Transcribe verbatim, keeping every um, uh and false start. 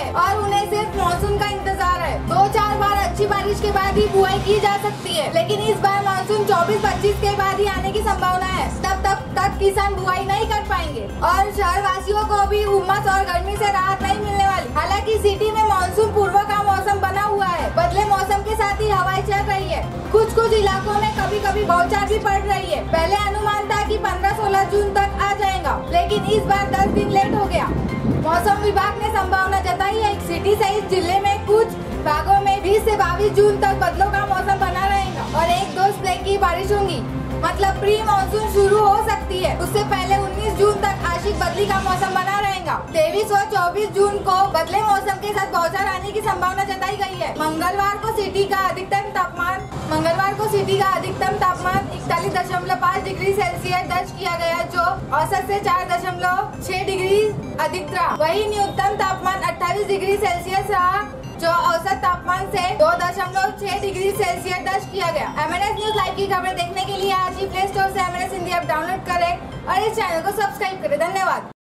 है और उन्हें सिर्फ मानसून का इंतजार है। दो चार बार अच्छी बारिश के बाद ही बुआई की जा सकती है, लेकिन इस बार मानसून चौबीस पच्चीस के बाद ही आने की संभावना है। तब तक तक किसान बुआई नहीं कर पाएंगे और शहर वासियों को भी उमस और गर्मी से राहत नहीं मिलने वाली। हालांकि सिटी में मानसून पूर्व का मौसम बना हुआ है, बदले मौसम के साथ ही हवाएं चल रही है। कुछ कुछ इलाकों में कभी कभी बौछार भी पड़ रही है। पहले अनुमान था कि पंद्रह सोलह जून तक आ जाएगा, लेकिन इस बार दस दिन लेट हो गया। मौसम विभाग ने संभावना जताई है सिटी सहित जिले में कुछ भागों में बीस से बाईस जून तक बादलों का मौसम बना रहेगा और एक दो स्प्रे की बारिश होगी। मतलब प्री मानसून शुरू हो सकती है। उससे पहले उन्नीस जून तक आंशिक बदली का मौसम बना रहेगा। तेईस और चौबीस जून को बदले मौसम के साथ बौछार आने की संभावना जताई गई है। मंगलवार को सिटी का अधिकतम तापमान मंगलवार को सिटी का अधिकतम तापमान इकतालीस दशमलव पाँच डिग्री सेल्सियस दर्ज किया गया, जो औसत से चार दशमलव छह डिग्री अधिक रहा। वही न्यूनतम तापमान अट्ठाईस डिग्री सेल्सियस रहा, जो औसत तापमान से दो दशमलव छह डिग्री सेल्सियस दर्ज किया गया। M N S news live की खबरें देखने के लिए आज ही प्ले स्टोर से M N S Hindi app download करें और इस चैनल को सब्सक्राइब करें। धन्यवाद।